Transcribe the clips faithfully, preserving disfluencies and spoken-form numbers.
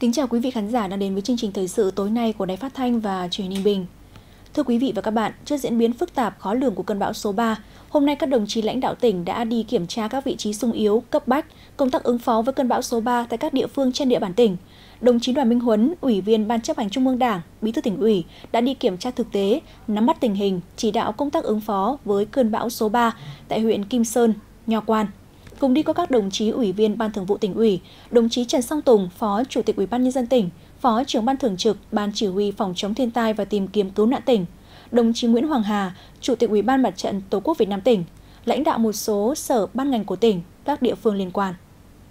Kính chào quý vị khán giả đang đến với chương trình thời sự tối nay của Đài Phát thanh và Truyền hình Ninh Bình. Thưa quý vị và các bạn, trước diễn biến phức tạp khó lường của cơn bão số ba, hôm nay các đồng chí lãnh đạo tỉnh đã đi kiểm tra các vị trí xung yếu, cấp bách, công tác ứng phó với cơn bão số ba tại các địa phương trên địa bàn tỉnh. Đồng chí Đoàn Minh Huấn, Ủy viên Ban Chấp hành Trung ương Đảng, Bí thư Tỉnh ủy đã đi kiểm tra thực tế, nắm bắt tình hình, chỉ đạo công tác ứng phó với cơn bão số ba tại huyện Kim Sơn, Nho Quan. Cùng đi có các đồng chí Ủy viên Ban Thường vụ Tỉnh ủy, đồng chí Trần Song Tùng, Phó Chủ tịch Ủy ban Nhân dân tỉnh, Phó trưởng Ban Thường trực Ban Chỉ huy Phòng chống thiên tai và tìm kiếm cứu nạn tỉnh, đồng chí Nguyễn Hoàng Hà, Chủ tịch Ủy ban Mặt trận Tổ quốc Việt Nam tỉnh, lãnh đạo một số sở ban ngành của tỉnh, các địa phương liên quan.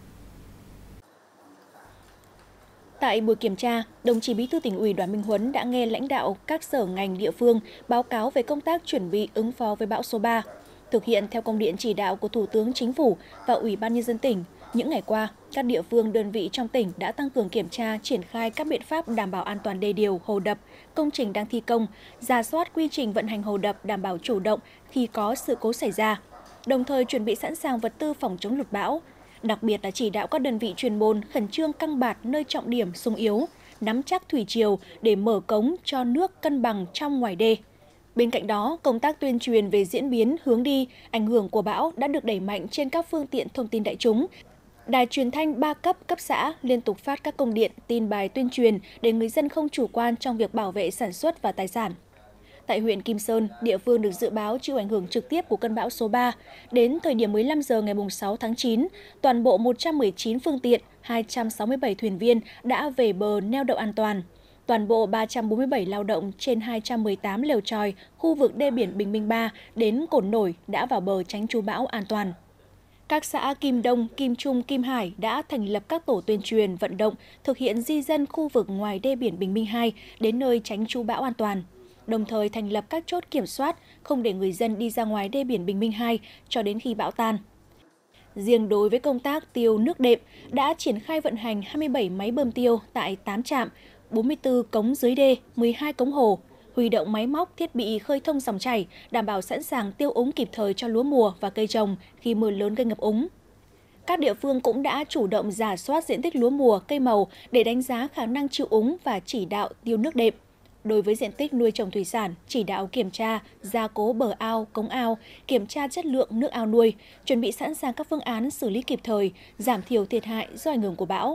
Tại buổi kiểm tra, đồng chí Bí thư Tỉnh ủy Đoàn Minh Huấn đã nghe lãnh đạo các sở ngành địa phương báo cáo về công tác chuẩn bị ứng phó với bão số ba. Thực hiện theo công điện chỉ đạo của Thủ tướng Chính phủ và Ủy ban Nhân dân tỉnh, những ngày qua, các địa phương đơn vị trong tỉnh đã tăng cường kiểm tra, triển khai các biện pháp đảm bảo an toàn đê điều, hồ đập, công trình đang thi công, rà soát quy trình vận hành hồ đập đảm bảo chủ động khi có sự cố xảy ra, đồng thời chuẩn bị sẵn sàng vật tư phòng chống lụt bão. Đặc biệt là chỉ đạo các đơn vị chuyên môn khẩn trương căng bạt nơi trọng điểm xung yếu, nắm chắc thủy triều để mở cống cho nước cân bằng trong ngoài đê. Bên cạnh đó, công tác tuyên truyền về diễn biến, hướng đi, ảnh hưởng của bão đã được đẩy mạnh trên các phương tiện thông tin đại chúng. Đài truyền thanh ba cấp, cấp xã liên tục phát các công điện, tin bài tuyên truyền để người dân không chủ quan trong việc bảo vệ sản xuất và tài sản. Tại huyện Kim Sơn, địa phương được dự báo chịu ảnh hưởng trực tiếp của cơn bão số ba. Đến thời điểm mười lăm giờ ngày sáu tháng chín, toàn bộ một trăm mười chín phương tiện, hai trăm sáu mươi bảy thuyền viên đã về bờ neo đậu an toàn. Toàn bộ ba trăm bốn mươi bảy lao động trên hai trăm mười tám lều chòi khu vực đê biển Bình Minh ba đến Cồn Nổi đã vào bờ tránh trú bão an toàn. Các xã Kim Đông, Kim Trung, Kim Hải đã thành lập các tổ tuyên truyền vận động thực hiện di dân khu vực ngoài đê biển Bình Minh hai đến nơi tránh trú bão an toàn. Đồng thời thành lập các chốt kiểm soát không để người dân đi ra ngoài đê biển Bình Minh hai cho đến khi bão tan. Riêng đối với công tác tiêu nước đệm đã triển khai vận hành hai mươi bảy máy bơm tiêu tại tám trạm, bốn mươi tư cống dưới đê, mười hai cống hồ, huy động máy móc, thiết bị khơi thông dòng chảy, đảm bảo sẵn sàng tiêu úng kịp thời cho lúa mùa và cây trồng khi mưa lớn gây ngập úng. Các địa phương cũng đã chủ động rà soát diện tích lúa mùa, cây màu để đánh giá khả năng chịu úng và chỉ đạo tiêu nước đệm. Đối với diện tích nuôi trồng thủy sản, chỉ đạo kiểm tra, gia cố bờ ao, cống ao, kiểm tra chất lượng nước ao nuôi, chuẩn bị sẵn sàng các phương án xử lý kịp thời, giảm thiểu thiệt hại do ảnh hưởng của bão.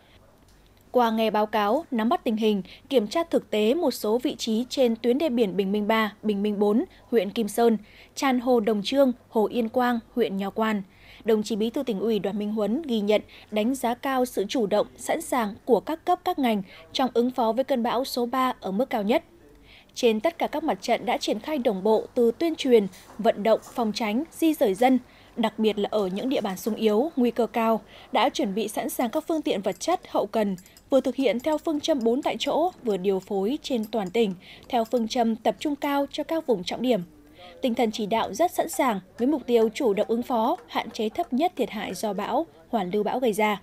Qua nghe báo cáo, nắm bắt tình hình, kiểm tra thực tế một số vị trí trên tuyến đê biển Bình Minh ba, Bình Minh bốn, huyện Kim Sơn, tràn hồ Đồng Trương, hồ Yên Quang, huyện Nho Quan, đồng chí Bí thư Tỉnh ủy Đoàn Minh Huấn ghi nhận, đánh giá cao sự chủ động, sẵn sàng của các cấp các ngành trong ứng phó với cơn bão số ba ở mức cao nhất. Trên tất cả các mặt trận đã triển khai đồng bộ từ tuyên truyền, vận động, phòng tránh, di rời dân, đặc biệt là ở những địa bàn xung yếu, nguy cơ cao, đã chuẩn bị sẵn sàng các phương tiện vật chất, hậu cần, vừa thực hiện theo phương châm bốn tại chỗ, vừa điều phối trên toàn tỉnh, theo phương châm tập trung cao cho các vùng trọng điểm. Tinh thần chỉ đạo rất sẵn sàng với mục tiêu chủ động ứng phó, hạn chế thấp nhất thiệt hại do bão, hoàn lưu bão gây ra.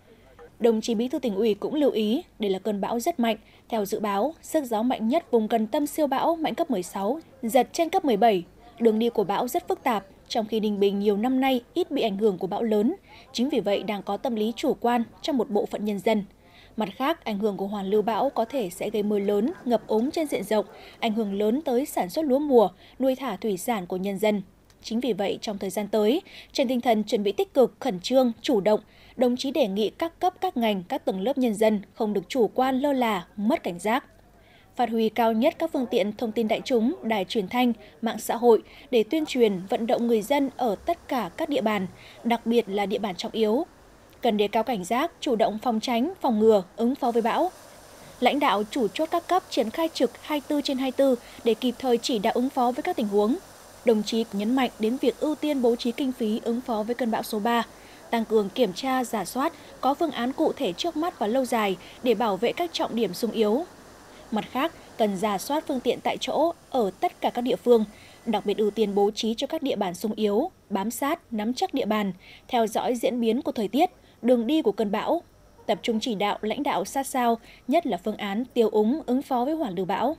Đồng chí Bí thư Tỉnh ủy cũng lưu ý, đây là cơn bão rất mạnh. Theo dự báo, sức gió mạnh nhất vùng gần tâm siêu bão mạnh cấp mười sáu, giật trên cấp mười bảy. Đường đi của bão rất phức tạp, trong khi Ninh Bình nhiều năm nay ít bị ảnh hưởng của bão lớn. Chính vì vậy đang có tâm lý chủ quan trong một bộ phận nhân dân. Mặt khác, ảnh hưởng của hoàn lưu bão có thể sẽ gây mưa lớn, ngập úng trên diện rộng, ảnh hưởng lớn tới sản xuất lúa mùa, nuôi thả thủy sản của nhân dân. Chính vì vậy, trong thời gian tới, trên tinh thần chuẩn bị tích cực, khẩn trương, chủ động, đồng chí đề nghị các cấp, các ngành, các tầng lớp nhân dân không được chủ quan lơ là, mất cảnh giác. Phát huy cao nhất các phương tiện thông tin đại chúng, đài truyền thanh, mạng xã hội để tuyên truyền, vận động người dân ở tất cả các địa bàn, đặc biệt là địa bàn trọng yếu. Cần đề cao cảnh giác, chủ động phòng tránh, phòng ngừa, ứng phó với bão. Lãnh đạo chủ chốt các cấp triển khai trực hai mươi tư trên hai mươi tư để kịp thời chỉ đạo ứng phó với các tình huống. Đồng chí nhấn mạnh đến việc ưu tiên bố trí kinh phí ứng phó với cơn bão số ba, tăng cường kiểm tra, rà soát, có phương án cụ thể trước mắt và lâu dài để bảo vệ các trọng điểm xung yếu. Mặt khác, cần rà soát phương tiện tại chỗ ở tất cả các địa phương, đặc biệt ưu tiên bố trí cho các địa bàn xung yếu, bám sát, nắm chắc địa bàn, theo dõi diễn biến của thời tiết, đường đi của cơn bão, tập trung chỉ đạo lãnh đạo sát sao, nhất là phương án tiêu úng ứng phó với hoàn lưu bão.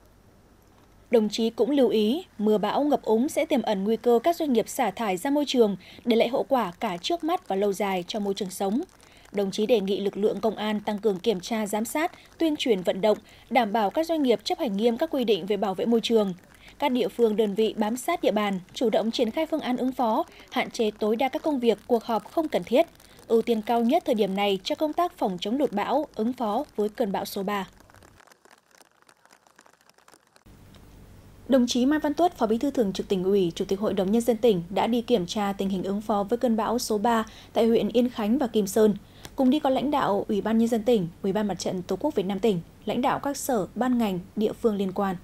Đồng chí cũng lưu ý, mưa bão ngập úng sẽ tiềm ẩn nguy cơ các doanh nghiệp xả thải ra môi trường để lại hậu quả cả trước mắt và lâu dài cho môi trường sống. Đồng chí đề nghị lực lượng công an tăng cường kiểm tra, giám sát, tuyên truyền vận động, đảm bảo các doanh nghiệp chấp hành nghiêm các quy định về bảo vệ môi trường. Các địa phương đơn vị bám sát địa bàn, chủ động triển khai phương án ứng phó, hạn chế tối đa các công việc, cuộc họp không cần thiết. Ưu tiên cao nhất thời điểm này cho công tác phòng chống lụt bão, ứng phó với cơn bão số ba. Đồng chí Mai Văn Tuất, Phó Bí thư Thường trực Tỉnh ủy, Chủ tịch Hội đồng Nhân dân tỉnh đã đi kiểm tra tình hình ứng phó với cơn bão số ba tại huyện Yên Khánh và Kim Sơn. Cùng đi có lãnh đạo Ủy ban Nhân dân tỉnh, Ủy ban Mặt trận Tổ quốc Việt Nam tỉnh, lãnh đạo các sở, ban ngành, địa phương liên quan.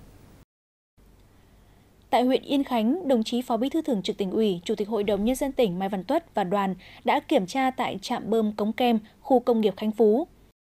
Tại huyện Yên Khánh, đồng chí Phó Bí thư Thường trực Tỉnh ủy, Chủ tịch Hội đồng Nhân dân tỉnh Mai Văn Tuất và đoàn đã kiểm tra tại trạm bơm Cống Kem, khu công nghiệp Khánh Phú.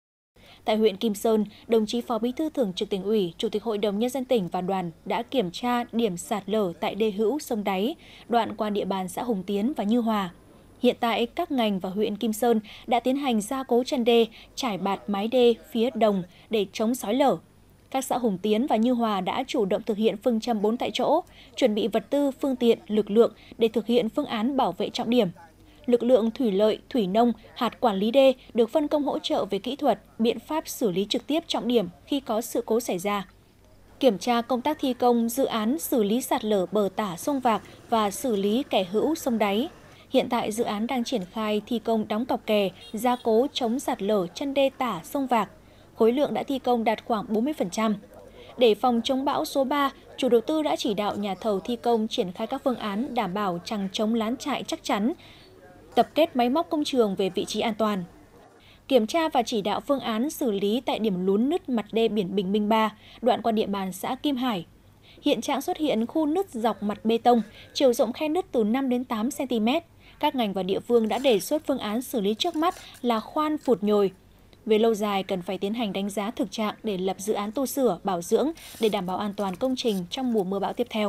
Tại huyện Kim Sơn, đồng chí Phó Bí thư Thường trực Tỉnh ủy, Chủ tịch Hội đồng Nhân dân tỉnh và đoàn đã kiểm tra điểm sạt lở tại đê hữu sông Đáy, đoạn qua địa bàn xã Hùng Tiến và Như Hòa. Hiện tại, các ngành và huyện Kim Sơn đã tiến hành gia cố chân đê, trải bạt mái đê phía đồng để chống xói lở. Các xã Hùng Tiến và Như Hòa đã chủ động thực hiện phương châm bốn tại chỗ, chuẩn bị vật tư, phương tiện, lực lượng để thực hiện phương án bảo vệ trọng điểm. Lực lượng thủy lợi, thủy nông, hạt quản lý đê được phân công hỗ trợ về kỹ thuật, biện pháp xử lý trực tiếp trọng điểm khi có sự cố xảy ra. Kiểm tra công tác thi công dự án xử lý sạt lở bờ tả sông Vạc và xử lý kè hữu sông Đáy. Hiện tại dự án đang triển khai thi công đóng cọc kè, gia cố chống sạt lở chân đê tả sông Vạc. Khối lượng đã thi công đạt khoảng bốn mươi phần trăm. Để phòng chống bão số ba, chủ đầu tư đã chỉ đạo nhà thầu thi công triển khai các phương án đảm bảo chằng chống lán trại chắc chắn, tập kết máy móc công trường về vị trí an toàn. Kiểm tra và chỉ đạo phương án xử lý tại điểm lún nứt mặt đê biển Bình Minh ba, đoạn qua địa bàn xã Kim Hải. Hiện trạng xuất hiện khu nứt dọc mặt bê tông, chiều rộng khe nứt từ năm đến tám xăng ti mét. Các ngành và địa phương đã đề xuất phương án xử lý trước mắt là khoan phụt nhồi. Về lâu dài, cần phải tiến hành đánh giá thực trạng để lập dự án tu sửa, bảo dưỡng để đảm bảo an toàn công trình trong mùa mưa bão tiếp theo.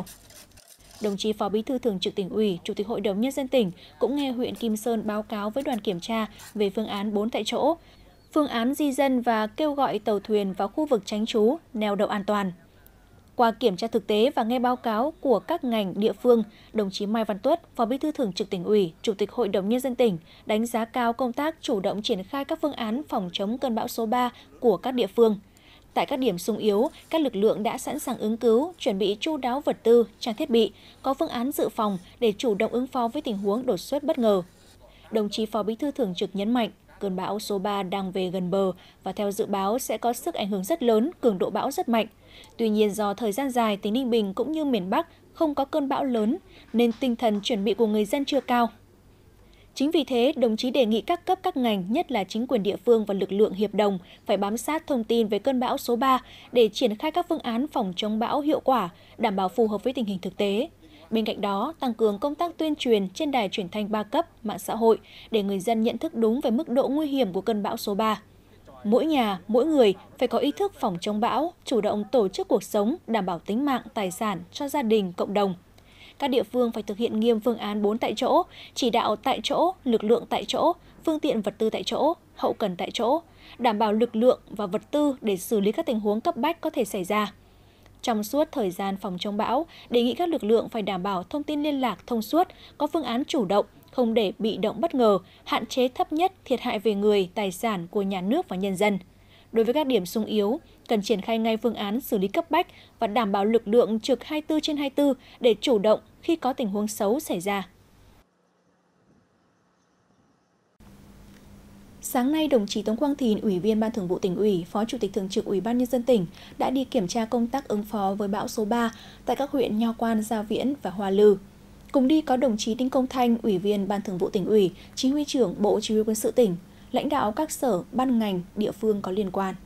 Đồng chí Phó Bí thư Thường trực Tỉnh ủy, Chủ tịch Hội đồng Nhân dân tỉnh cũng nghe huyện Kim Sơn báo cáo với đoàn kiểm tra về phương án bốn tại chỗ, phương án di dân và kêu gọi tàu thuyền vào khu vực tránh trú, neo đậu an toàn. Qua kiểm tra thực tế và nghe báo cáo của các ngành địa phương, đồng chí Mai Văn Tuất, Phó Bí thư Thường trực Tỉnh ủy, Chủ tịch Hội đồng Nhân dân tỉnh đánh giá cao công tác chủ động triển khai các phương án phòng chống cơn bão số ba của các địa phương. Tại các điểm xung yếu, các lực lượng đã sẵn sàng ứng cứu, chuẩn bị chu đáo vật tư, trang thiết bị, có phương án dự phòng để chủ động ứng phó với tình huống đột xuất bất ngờ. Đồng chí Phó Bí thư Thường trực nhấn mạnh, cơn bão số ba đang về gần bờ và theo dự báo sẽ có sức ảnh hưởng rất lớn, cường độ bão rất mạnh. Tuy nhiên do thời gian dài tỉnh Ninh Bình cũng như miền Bắc không có cơn bão lớn nên tinh thần chuẩn bị của người dân chưa cao. Chính vì thế, đồng chí đề nghị các cấp các ngành, nhất là chính quyền địa phương và lực lượng hiệp đồng phải bám sát thông tin về cơn bão số ba để triển khai các phương án phòng chống bão hiệu quả, đảm bảo phù hợp với tình hình thực tế. Bên cạnh đó, tăng cường công tác tuyên truyền trên đài truyền thanh ba cấp, mạng xã hội để người dân nhận thức đúng về mức độ nguy hiểm của cơn bão số ba. Mỗi nhà, mỗi người phải có ý thức phòng chống bão, chủ động tổ chức cuộc sống, đảm bảo tính mạng, tài sản cho gia đình, cộng đồng. Các địa phương phải thực hiện nghiêm phương án bốn tại chỗ, chỉ đạo tại chỗ, lực lượng tại chỗ, phương tiện vật tư tại chỗ, hậu cần tại chỗ, đảm bảo lực lượng và vật tư để xử lý các tình huống cấp bách có thể xảy ra. Trong suốt thời gian phòng chống bão, đề nghị các lực lượng phải đảm bảo thông tin liên lạc thông suốt, có phương án chủ động, không để bị động bất ngờ, hạn chế thấp nhất thiệt hại về người, tài sản của nhà nước và nhân dân. Đối với các điểm xung yếu, cần triển khai ngay phương án xử lý cấp bách và đảm bảo lực lượng trực hai mươi tư trên hai mươi tư để chủ động khi có tình huống xấu xảy ra. Sáng nay, đồng chí Tống Quang Thìn, Ủy viên Ban Thường vụ Tỉnh ủy, Phó Chủ tịch Thường trực Ủy ban Nhân dân tỉnh đã đi kiểm tra công tác ứng phó với bão số ba tại các huyện Nho Quan, Gia Viễn và Hoa Lư. Cùng đi có đồng chí Đinh Công Thanh, Ủy viên Ban Thường vụ Tỉnh ủy, Chỉ huy trưởng Bộ Chỉ huy Quân sự tỉnh, lãnh đạo các sở, ban ngành, địa phương có liên quan.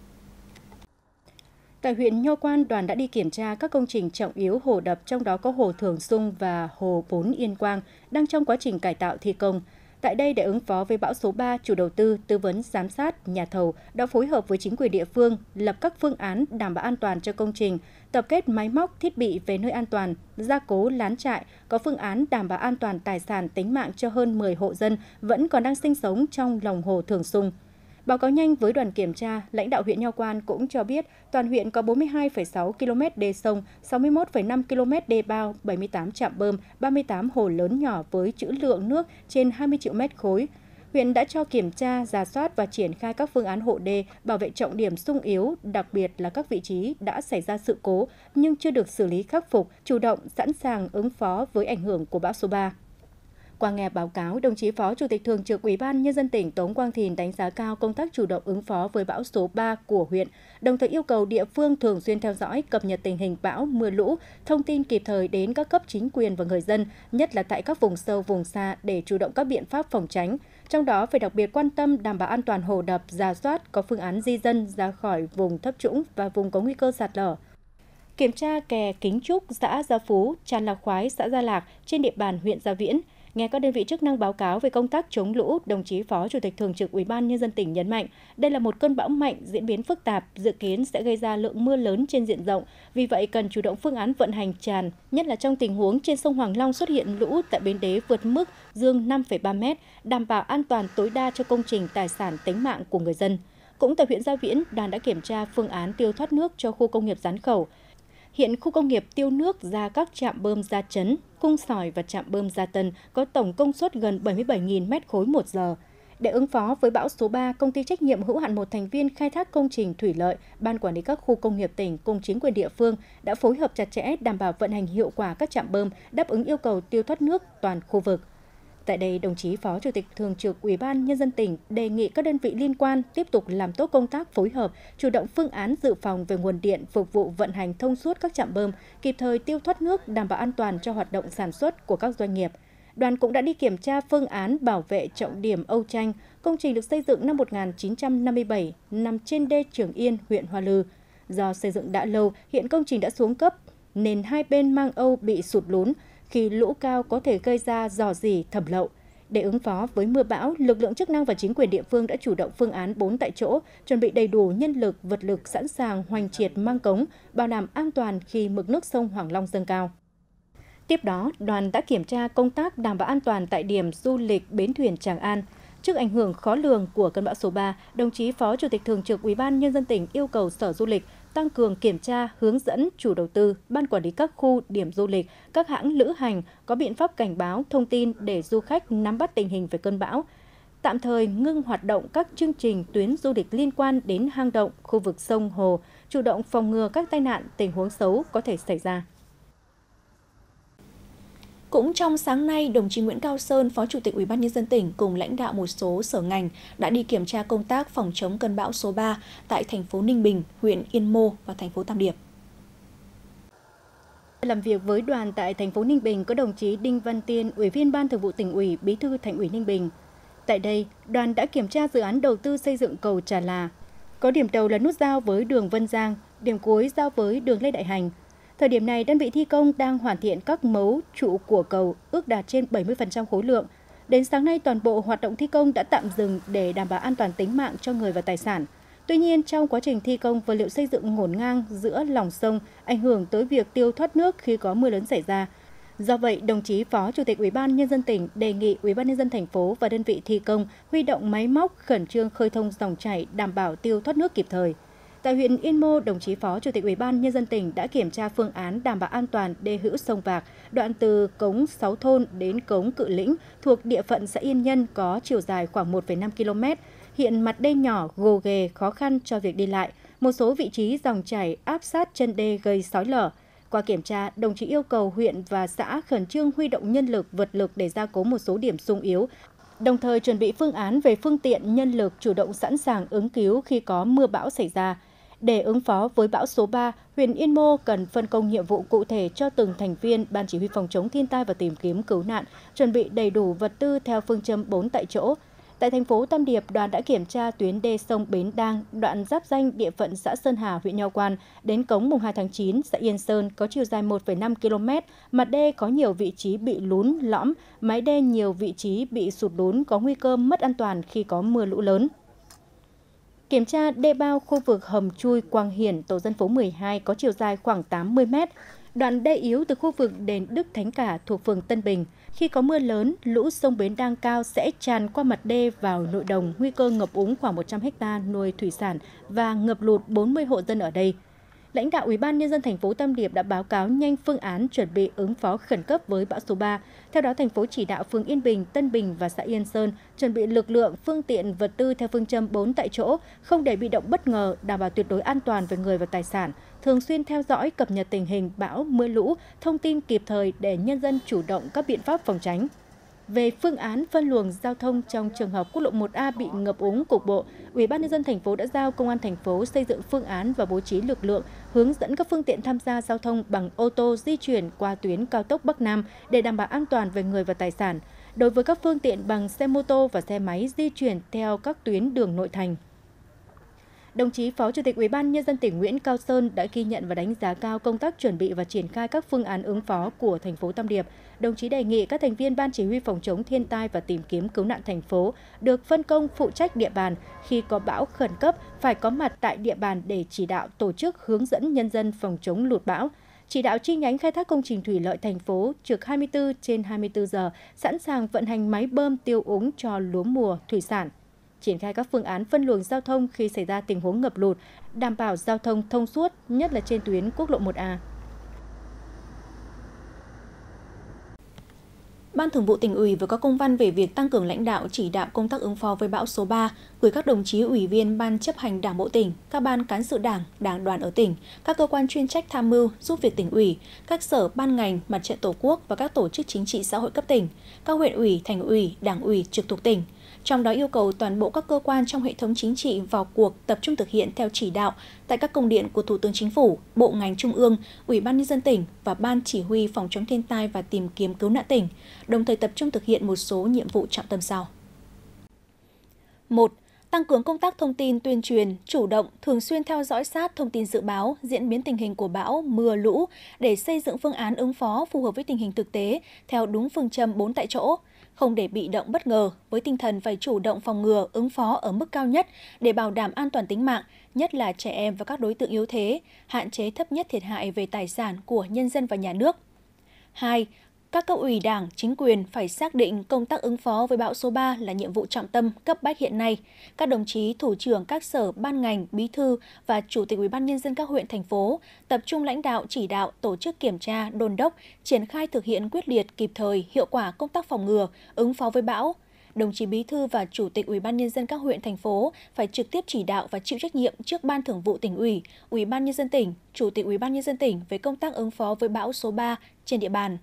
Tại huyện Nho Quan, đoàn đã đi kiểm tra các công trình trọng yếu hồ đập, trong đó có hồ Thường Xuân và hồ bốn Yên Quang đang trong quá trình cải tạo thi công. Tại đây, để ứng phó với bão số ba, chủ đầu tư, tư vấn, giám sát, nhà thầu đã phối hợp với chính quyền địa phương lập các phương án đảm bảo an toàn cho công trình, tập kết máy móc, thiết bị về nơi an toàn, gia cố lán trại, có phương án đảm bảo an toàn tài sản tính mạng cho hơn mười hộ dân vẫn còn đang sinh sống trong lòng hồ Thường Xuân. Báo cáo nhanh với đoàn kiểm tra, lãnh đạo huyện Nho Quan cũng cho biết toàn huyện có bốn mươi hai phẩy sáu ki lô mét đê sông, sáu mươi mốt phẩy năm ki lô mét đê bao, bảy mươi tám trạm bơm, ba mươi tám hồ lớn nhỏ với trữ lượng nước trên hai mươi triệu mét khối. huyện đã cho kiểm tra, rà soát và triển khai các phương án hộ đê, bảo vệ trọng điểm xung yếu, đặc biệt là các vị trí đã xảy ra sự cố nhưng chưa được xử lý khắc phục, chủ động, sẵn sàng ứng phó với ảnh hưởng của bão số ba. Qua nghe báo cáo, đồng chí Phó Chủ tịch Thường trực Ủy ban Nhân dân tỉnh Tống Quang Thìn đánh giá cao công tác chủ động ứng phó với bão số ba của huyện, đồng thời yêu cầu địa phương thường xuyên theo dõi, cập nhật tình hình bão, mưa lũ, thông tin kịp thời đến các cấp chính quyền và người dân, nhất là tại các vùng sâu, vùng xa để chủ động các biện pháp phòng tránh. Trong đó phải đặc biệt quan tâm đảm bảo an toàn hồ đập, rà soát, có phương án di dân ra khỏi vùng thấp trũng và vùng có nguy cơ sạt lở. Kiểm tra kè Kính Trúc, xã Gia Phú, Tràn Lạc Khoái, xã Gia Lạc trên địa bàn huyện Gia Viễn. Nghe các đơn vị chức năng báo cáo về công tác chống lũ, đồng chí Phó Chủ tịch Thường trực Ủy ban Nhân dân tỉnh nhấn mạnh, đây là một cơn bão mạnh, diễn biến phức tạp, dự kiến sẽ gây ra lượng mưa lớn trên diện rộng. Vì vậy, cần chủ động phương án vận hành tràn, nhất là trong tình huống trên sông Hoàng Long xuất hiện lũ tại bến Đế vượt mức dương năm phẩy ba mét, đảm bảo an toàn tối đa cho công trình, tài sản, tính mạng của người dân. Cũng tại huyện Gia Viễn, đoàn đã kiểm tra phương án tiêu thoát nước cho khu công nghiệp Gián Khẩu. Hiện khu công nghiệp tiêu nước ra các trạm bơm Gia Chấn, Cung Sỏi và trạm bơm Gia Tân có tổng công suất gần bảy mươi bảy nghìn mét khối một giờ. Để ứng phó với bão số ba, công ty trách nhiệm hữu hạn một thành viên khai thác công trình thủy lợi, Ban quản lý các khu công nghiệp tỉnh cùng chính quyền địa phương đã phối hợp chặt chẽ đảm bảo vận hành hiệu quả các trạm bơm, đáp ứng yêu cầu tiêu thoát nước toàn khu vực. Tại đây, đồng chí Phó Chủ tịch Thường trực Ủy ban Nhân dân tỉnh đề nghị các đơn vị liên quan tiếp tục làm tốt công tác phối hợp, chủ động phương án dự phòng về nguồn điện phục vụ vận hành thông suốt các trạm bơm, kịp thời tiêu thoát nước, đảm bảo an toàn cho hoạt động sản xuất của các doanh nghiệp. Đoàn cũng đã đi kiểm tra phương án bảo vệ trọng điểm Âu Tranh, công trình được xây dựng năm một nghìn chín trăm năm mươi bảy, nằm trên đê Trường Yên, huyện Hoa Lư. Do xây dựng đã lâu, hiện công trình đã xuống cấp, nên hai bên mang Âu bị sụt lún, khi lũ cao có thể gây ra rò rỉ, thẩm lậu. Để ứng phó với mưa bão, lực lượng chức năng và chính quyền địa phương đã chủ động phương án bốn tại chỗ, chuẩn bị đầy đủ nhân lực, vật lực sẵn sàng hoành triệt mang cống, bảo đảm an toàn khi mực nước sông Hoàng Long dâng cao. Tiếp đó, đoàn đã kiểm tra công tác đảm bảo an toàn tại điểm du lịch bến thuyền Tràng An. Trước ảnh hưởng khó lường của cơn bão số ba, đồng chí Phó Chủ tịch Thường trực Ủy ban Nhân dân tỉnh yêu cầu Sở Du lịch tăng cường kiểm tra, hướng dẫn chủ đầu tư, ban quản lý các khu, điểm du lịch, các hãng lữ hành có biện pháp cảnh báo, thông tin để du khách nắm bắt tình hình về cơn bão. Tạm thời ngưng hoạt động các chương trình tuyến du lịch liên quan đến hang động, khu vực sông, hồ, chủ động phòng ngừa các tai nạn, tình huống xấu có thể xảy ra. Cũng trong sáng nay, đồng chí Nguyễn Cao Sơn, Phó Chủ tịch Ủy ban Nhân dân tỉnh cùng lãnh đạo một số sở ngành đã đi kiểm tra công tác phòng chống cơn bão số ba tại thành phố Ninh Bình, huyện Yên Mô và thành phố Tam Điệp. Làm việc với đoàn tại thành phố Ninh Bình có đồng chí Đinh Văn Tiên, Ủy viên Ban Thường vụ Tỉnh ủy, Bí thư Thành ủy Ninh Bình. Tại đây, đoàn đã kiểm tra dự án đầu tư xây dựng cầu Trà Là. Có điểm đầu là nút giao với đường Vân Giang, điểm cuối giao với đường Lê Đại Hành. Thời điểm này, đơn vị thi công đang hoàn thiện các mấu trụ của cầu, ước đạt trên bảy mươi phần trăm khối lượng. Đến sáng nay, toàn bộ hoạt động thi công đã tạm dừng để đảm bảo an toàn tính mạng cho người và tài sản. Tuy nhiên, trong quá trình thi công, vật liệu xây dựng ngổn ngang giữa lòng sông, ảnh hưởng tới việc tiêu thoát nước khi có mưa lớn xảy ra. Do vậy, đồng chí Phó Chủ tịch Ủy ban Nhân dân tỉnh đề nghị Ủy ban Nhân dân thành phố và đơn vị thi công huy động máy móc khẩn trương khơi thông dòng chảy, đảm bảo tiêu thoát nước kịp thời. Tại huyện Yên Mô, đồng chí Phó Chủ tịch Ủy ban Nhân dân tỉnh đã kiểm tra phương án đảm bảo an toàn đê hữu sông Vạc, đoạn từ cống Sáu Thôn đến cống Cự Lĩnh thuộc địa phận xã Yên Nhân có chiều dài khoảng một phẩy năm ki lô mét. Hiện mặt đê nhỏ, gồ ghề, khó khăn cho việc đi lại. Một số vị trí dòng chảy áp sát chân đê gây xói lở. Qua kiểm tra, đồng chí yêu cầu huyện và xã khẩn trương huy động nhân lực, vật lực để gia cố một số điểm xung yếu, đồng thời chuẩn bị phương án về phương tiện, nhân lực chủ động sẵn sàng ứng cứu khi có mưa bão xảy ra. Để ứng phó với bão số ba, huyện Yên Mô cần phân công nhiệm vụ cụ thể cho từng thành viên Ban Chỉ huy phòng chống thiên tai và tìm kiếm cứu nạn, chuẩn bị đầy đủ vật tư theo phương châm bốn tại chỗ. Tại thành phố Tam Điệp, đoàn đã kiểm tra tuyến đê sông Bến Đang, đoạn giáp ranh địa phận xã Sơn Hà, huyện Nho Quan, đến cống mùng hai tháng chín, xã Yên Sơn có chiều dài một phẩy năm ki lô mét, mặt đê có nhiều vị trí bị lún, lõm, mái đê nhiều vị trí bị sụt lún có nguy cơ mất an toàn khi có mưa lũ lớn. Kiểm tra đê bao khu vực hầm chui Quang Hiển, tổ dân phố mười hai có chiều dài khoảng tám mươi mét. Đoạn đê yếu từ khu vực đền Đức Thánh Cả thuộc phường Tân Bình. Khi có mưa lớn, lũ sông Bến Đang cao sẽ tràn qua mặt đê vào nội đồng, nguy cơ ngập úng khoảng một trăm héc ta nuôi thủy sản và ngập lụt bốn mươi hộ dân ở đây. lãnh đạo Ủy ban Nhân dân thành phố Tam Điệp đã báo cáo nhanh phương án chuẩn bị ứng phó khẩn cấp với bão số ba. Theo đó, thành phố chỉ đạo phường Yên Bình, Tân Bình và xã Yên Sơn chuẩn bị lực lượng, phương tiện, vật tư theo phương châm bốn tại chỗ, không để bị động bất ngờ, đảm bảo tuyệt đối an toàn về người và tài sản, thường xuyên theo dõi, cập nhật tình hình bão, mưa lũ, thông tin kịp thời để nhân dân chủ động các biện pháp phòng tránh. Về phương án phân luồng giao thông trong trường hợp quốc lộ một A bị ngập úng cục bộ, Ủy ban Nhân dân thành phố đã giao Công an thành phố xây dựng phương án và bố trí lực lượng hướng dẫn các phương tiện tham gia giao thông bằng ô tô di chuyển qua tuyến cao tốc Bắc Nam để đảm bảo an toàn về người và tài sản. Đối với các phương tiện bằng xe mô tô và xe máy di chuyển theo các tuyến đường nội thành. Đồng chí Phó Chủ tịch Ủy ban Nhân dân tỉnh Nguyễn Cao Sơn đã ghi nhận và đánh giá cao công tác chuẩn bị và triển khai các phương án ứng phó của thành phố Tam Điệp. Đồng chí đề nghị các thành viên Ban Chỉ huy phòng chống thiên tai và tìm kiếm cứu nạn thành phố được phân công phụ trách địa bàn, khi có bão khẩn cấp phải có mặt tại địa bàn để chỉ đạo tổ chức hướng dẫn nhân dân phòng chống lụt bão. Chỉ đạo chi nhánh khai thác công trình thủy lợi thành phố trực hai mươi tư trên hai mươi tư giờ, sẵn sàng vận hành máy bơm tiêu úng cho lúa mùa, thủy sản. Triển khai các phương án phân luồng giao thông khi xảy ra tình huống ngập lụt, đảm bảo giao thông thông suốt, nhất là trên tuyến quốc lộ một A. Ban Thường vụ Tỉnh ủy vừa có công văn về việc tăng cường lãnh đạo chỉ đạo công tác ứng phó với bão số ba, gửi các đồng chí ủy viên Ban chấp hành Đảng bộ tỉnh, các ban cán sự Đảng, Đảng đoàn ở tỉnh, các cơ quan chuyên trách tham mưu giúp việc tỉnh ủy, các sở ban ngành, Mặt trận Tổ quốc và các tổ chức chính trị xã hội cấp tỉnh, các huyện ủy, thành ủy, đảng ủy trực thuộc tỉnh. Trong đó yêu cầu toàn bộ các cơ quan trong hệ thống chính trị vào cuộc tập trung thực hiện theo chỉ đạo tại các công điện của Thủ tướng Chính phủ, Bộ ngành Trung ương, Ủy ban Nhân dân tỉnh và Ban Chỉ huy phòng chống thiên tai và tìm kiếm cứu nạn tỉnh, đồng thời tập trung thực hiện một số nhiệm vụ trọng tâm sau. một. Tăng cường công tác thông tin tuyên truyền, chủ động, thường xuyên theo dõi sát thông tin dự báo, diễn biến tình hình của bão, mưa, lũ để xây dựng phương án ứng phó phù hợp với tình hình thực tế theo đúng phương châm bốn tại chỗ. Không để bị động bất ngờ, với tinh thần phải chủ động phòng ngừa, ứng phó ở mức cao nhất để bảo đảm an toàn tính mạng, nhất là trẻ em và các đối tượng yếu thế, hạn chế thấp nhất thiệt hại về tài sản của nhân dân và nhà nước. hai. Các cấp ủy Đảng, chính quyền phải xác định công tác ứng phó với bão số ba là nhiệm vụ trọng tâm cấp bách hiện nay. Các đồng chí thủ trưởng các sở, ban ngành, bí thư và chủ tịch Ủy ban Nhân dân các huyện, thành phố tập trung lãnh đạo, chỉ đạo, tổ chức kiểm tra, đôn đốc, triển khai thực hiện quyết liệt, kịp thời, hiệu quả công tác phòng ngừa, ứng phó với bão. Đồng chí bí thư và chủ tịch Ủy ban Nhân dân các huyện, thành phố phải trực tiếp chỉ đạo và chịu trách nhiệm trước Ban Thường vụ Tỉnh ủy, Ủy ban Nhân dân tỉnh, chủ tịch Ủy ban Nhân dân tỉnh về công tác ứng phó với bão số ba trên địa bàn.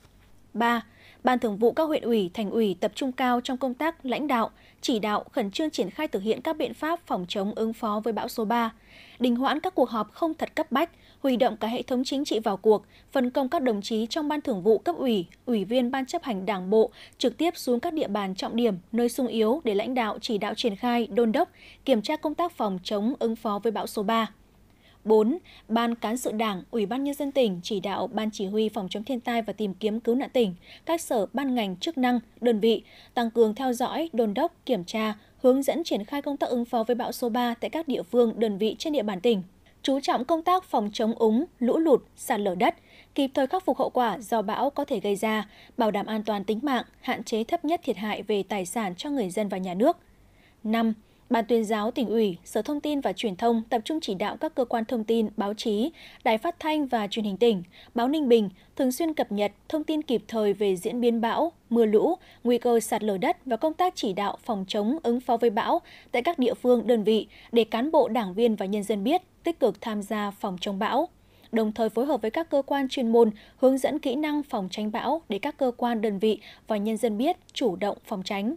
ba. Ban Thường vụ các huyện ủy, thành ủy tập trung cao trong công tác lãnh đạo, chỉ đạo khẩn trương triển khai thực hiện các biện pháp phòng chống ứng phó với bão số ba, đình hoãn các cuộc họp không thật cấp bách, huy động cả hệ thống chính trị vào cuộc, phân công các đồng chí trong Ban Thường vụ cấp ủy, ủy viên Ban chấp hành Đảng bộ trực tiếp xuống các địa bàn trọng điểm, nơi xung yếu để lãnh đạo chỉ đạo triển khai, đôn đốc, kiểm tra công tác phòng chống ứng phó với bão số ba. bốn. Ban cán sự Đảng, Ủy ban Nhân dân tỉnh chỉ đạo Ban Chỉ huy phòng chống thiên tai và tìm kiếm cứu nạn tỉnh, các sở ban ngành chức năng, đơn vị tăng cường theo dõi, đôn đốc, kiểm tra, hướng dẫn triển khai công tác ứng phó với bão số ba tại các địa phương, đơn vị trên địa bàn tỉnh. Chú trọng công tác phòng chống úng, lũ lụt, sạt lở đất, kịp thời khắc phục hậu quả do bão có thể gây ra, bảo đảm an toàn tính mạng, hạn chế thấp nhất thiệt hại về tài sản cho người dân và nhà nước. năm. Ban Tuyên giáo Tỉnh ủy, Sở Thông tin và Truyền thông tập trung chỉ đạo các cơ quan thông tin, báo chí, đài phát thanh và truyền hình tỉnh, báo Ninh Bình thường xuyên cập nhật thông tin kịp thời về diễn biến bão, mưa lũ, nguy cơ sạt lở đất và công tác chỉ đạo phòng chống ứng phó với bão tại các địa phương, đơn vị để cán bộ, đảng viên và nhân dân biết, tích cực tham gia phòng chống bão. Đồng thời phối hợp với các cơ quan chuyên môn hướng dẫn kỹ năng phòng tránh bão để các cơ quan, đơn vị và nhân dân biết chủ động phòng tránh.